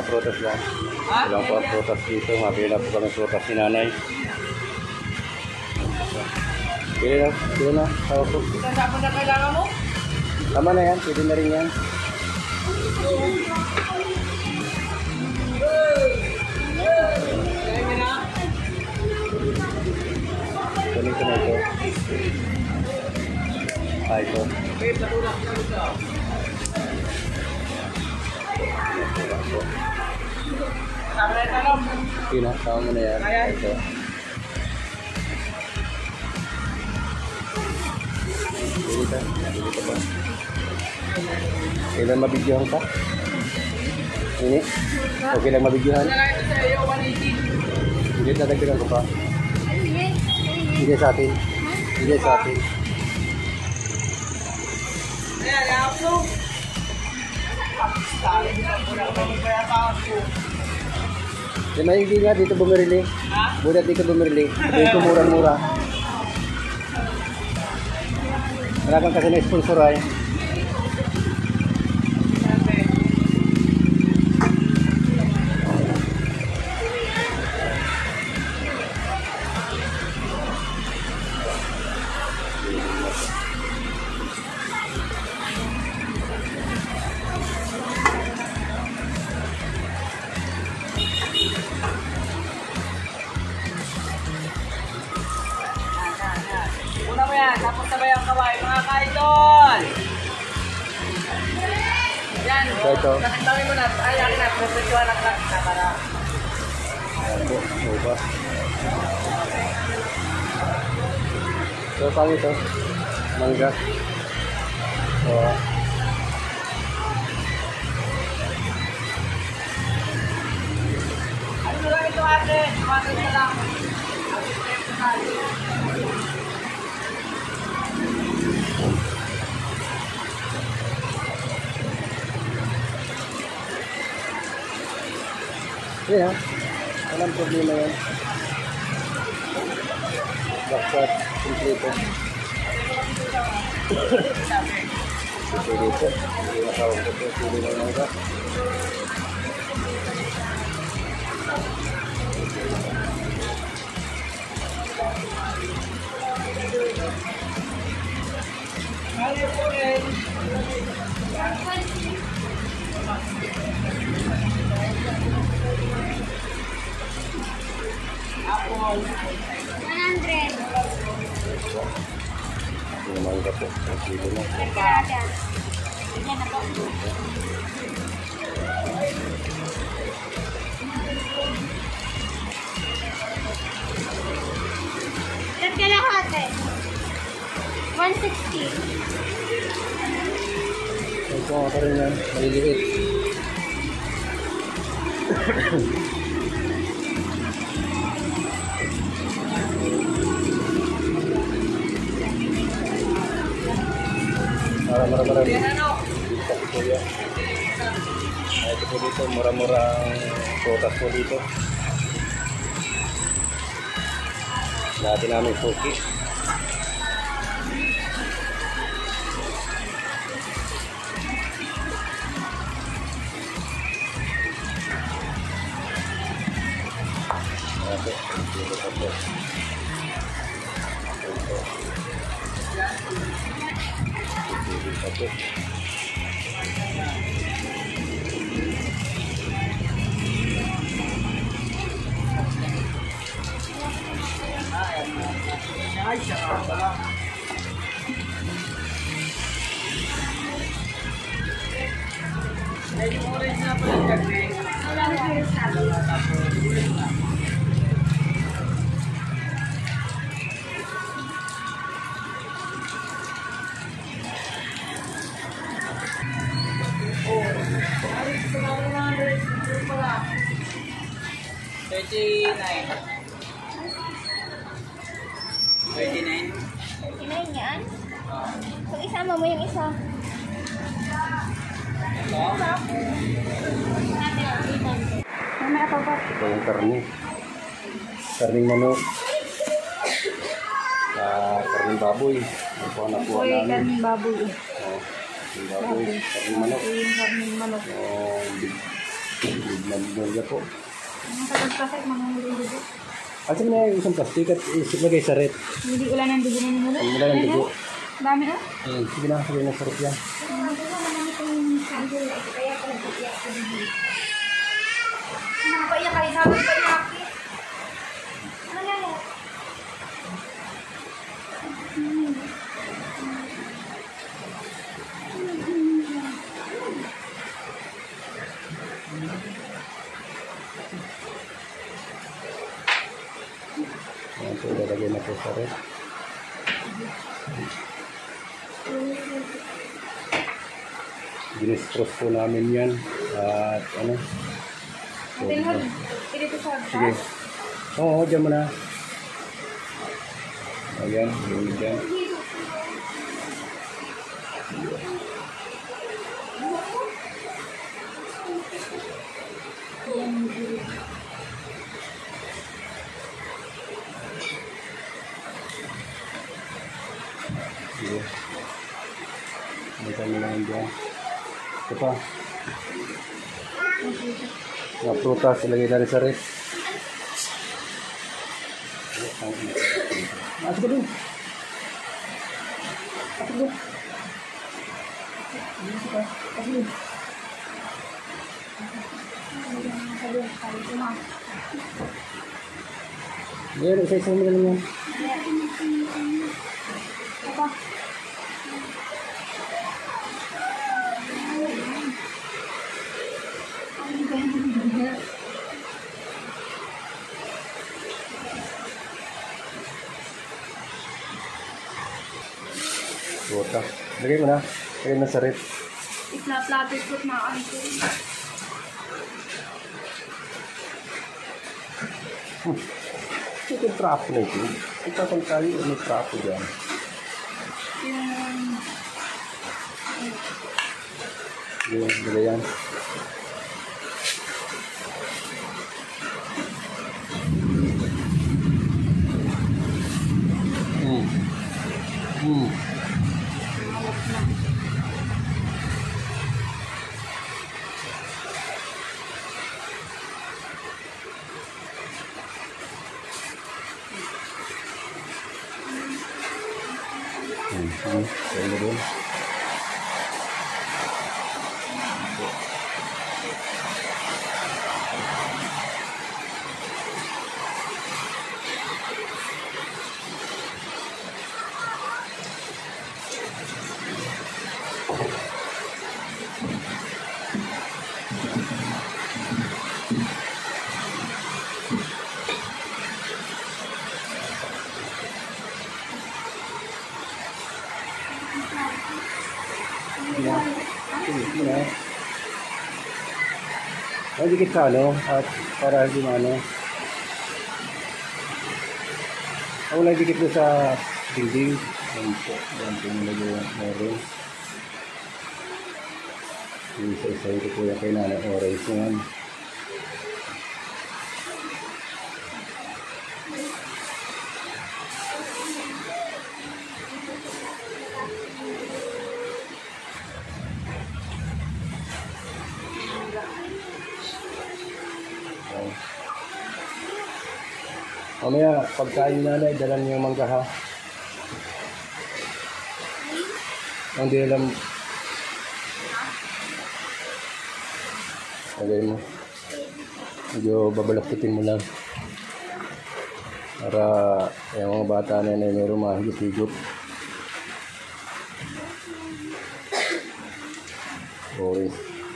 mga prutas lang. Walang po ang prutas dito. Mabili na po kami prutas ni nanay. Pili na. Tawag po. Saan na kailangan mo? Tama na yan, pwede na rin yan. Kunin ko na ito. Ito. Sino? Tama mo na yan. Ito. Pili ka ba? Kailan mabidyohan ka? Ini? Okay lang mabidyohan? Hindi, dadagdagan ko pa. Hindi sa atin. Hindi sa atin. Di ba hindi nga dito bumili? Budat dito bumili. Dito murang-mura. Wala kang kasi na-sponsor ay. Una mo yan, tapos sabay ang kaway, mga kaidol! Yan, Ito. nakitawin mo na, ay, akin na, professional na class na para. Ito, ba? So, paano ito? Mangga. Oo. Ano lang ito ate? Tumagal na lang. Yan, walang problema yan. Bakit, kompleto. Ito dito, hindi nakawag ko ito, pili ng mangga. Apple. 100. Yung mangga po, ang kilo na. Nagkarada. Yan na po. Nagkalahati. 160. Ito nga pa rin yan, maliliit. Marami. Dito po yan. Ito po dito, mura-murang prutas po dito. Dati namin suki. Ito, dito pa po. Ito. Dito pa po. Ay, siya pala. Ay, yung orange na pala kasi. Wala na kayo sa Kinain yan? So, isama mo yung isa. Mamaya pa ba? Ito yung karne. Karning manok. Karning baboy. Ito po nakuha Uy, namin. karning baboy. Karning baboy. Karning manok. Ito yung karning manok. Magmulya po. Ang pagkakasay, mamamuli dugo. Asa na yung isang plastic at isilagay sa red. Hindi ulan ng dugo na nimulo. Wala ng dugo. Dami ah. Sige na, sabi na sarap yan. Nakapaiyak kayo, sabi pa niya ako. Ano yan eh? Ayan po, ilalagay na po sa red. Ginistress po namin yan. At ano? Natin mo, dito sa Sige. Oo, dyan mo na. Ayan, yun dyan. Sige. Balikan mo na yun dyan. Ito pa. Mga prutas, ilagay na rin sa red. Masuk ka dun. Masuk dun. Masuk ka. Masuk dun. Ayan, isa-isa mo na lang yan. Apa? Buta. Lagay mo na. Lagay na sa red. Isla-plato ko na ano ko. Ito yung trapo na ito. Ito kung tayo, may trapo dyan. Yung lagay yan. Kaya mo din. Ay, dikit sa ano, at para hindi ano. Wala dikit doon sa dingding. Yan po, yan po yung lagyan meron. Isa-isa ito po yung kailangan ng orange yan. Mamaya, pagkain ni nanay, dalan niyo yung mangga ha. Hindi alam. Lagay mo. Medyo babalakitin mo lang. Para yung mga bata na yun ay mayroong mahigit-higit. Orange.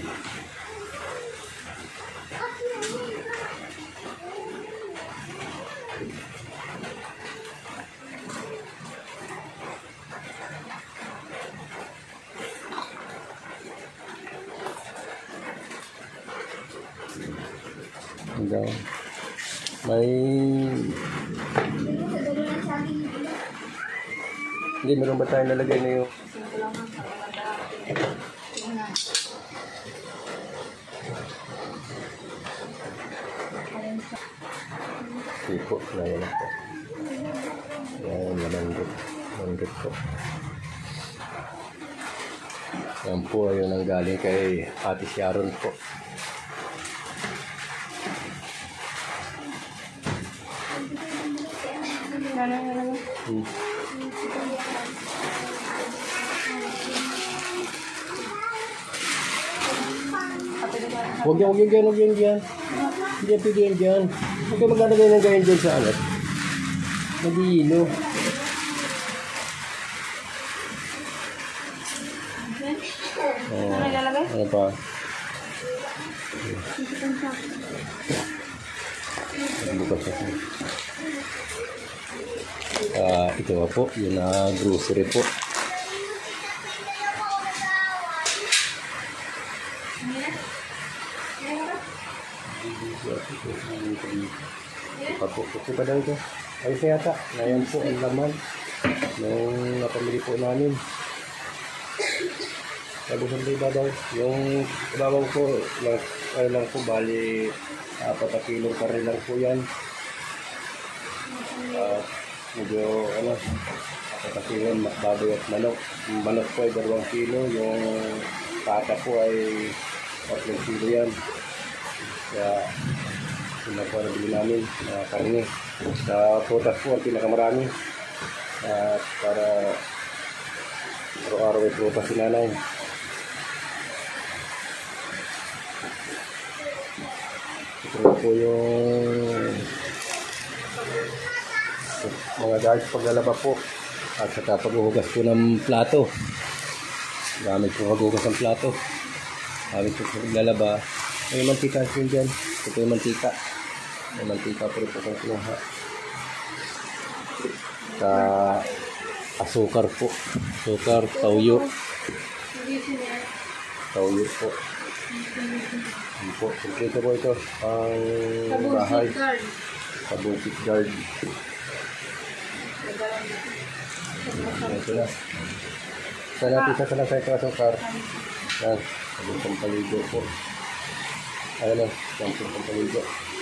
Hanggang may hindi, meron ba tayo nalagay na yung tipo na yan po. Yan, manggit po. Yan po, ayun ang galing kay Ate Sharon po. Hmm. Huwag yan dyan. Hindi yan pwede yan dyan. Huwag kayo maglalagay ng ganyan dyan sa alat. Nagihilo. Oh, ano pa? Bukas ako. Ito po, yun na grocery po. Ito pa daw ito. Ayos na yata. Ngayon po ang laman nung napamili po namin. Sabusan ba iba daw? Yung ibabaw ko, lang po, bali 4 kilong kare lang po yan. Medyo, 4 kilo, baboy at manok. Yung manok po ay 2 kilo, yung pata po ay 3 kilo yan. Kaya, yun po nabili namin na karne. Sa prutas po, ang pinakamarami. At para araw-araw ay prutas si nanay. Ito po yung mga guys paglalaba po at saka paghuhugas po ng plato. Gamit po paghuhugas ng plato. Gamit po paglalaba. May mantika din dyan. Ito yung mantika. May mantika po rin po kung kinuha. Sa asukar po. Asukar, tauyo. Tauyo po. Yan po. Kompleto po ito. Ang bahay. Kabukit guard. Ito na. Sana natin sa lang sa ito asukar. Yan. Kabukit paligo po. Ayan o. Kabukit paligo.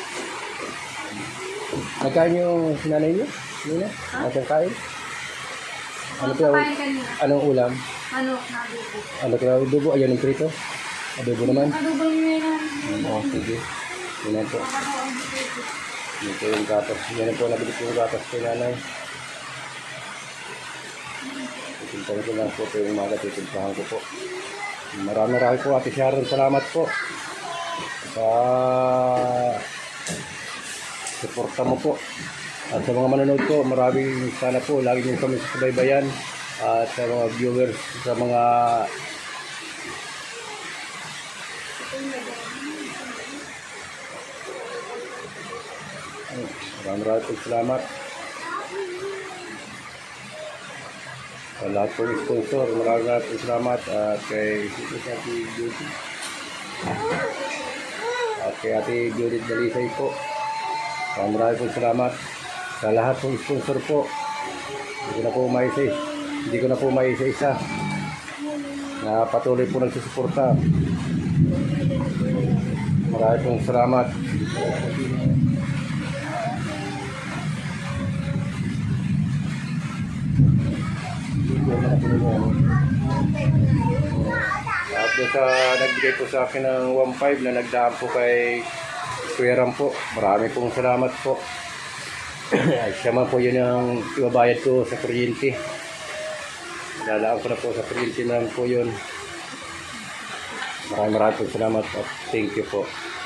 Nagkain yung sinanay niyo? Nina? Nagkain kain? Ano po yung anong ulam? Ano, nadubo. Ano kaya adobo? Ayan yung prito? Adobo naman? Adobo nyo yan. Oo, sige. Yan po. Yan po yung gatas. Yan po, nabili po yung gatas ko nanay. Titintahin ko lang po ito yung umaga. Titintahan ko po. Marami po Ate Sharon. Salamat po. Sa suporta mo po. At sa mga manonood ko, maraming sana po. Lagi nyo kami subaybayan. At sa mga viewers, sa mga maraming po salamat. Sa lahat po yung sponsor, maraming po salamat. At kay Beauty. At kay Ate Judith Dalisay po. Maraming po salamat. Sa lahat po sponsor po. Hindi ko na po maisa-isa na patuloy po nagsusuporta. Maraming pong salamat. At doon sa nagbigay po sa akin ng 1.5 na nagdaan po kay Kuya Ram po. Maraming pong salamat po. Ay, siya man po yun ang ibabayad ko sa kuryente. Lalaan ko na po sa kuryente naman po yun. Maraming po salamat at thank you po.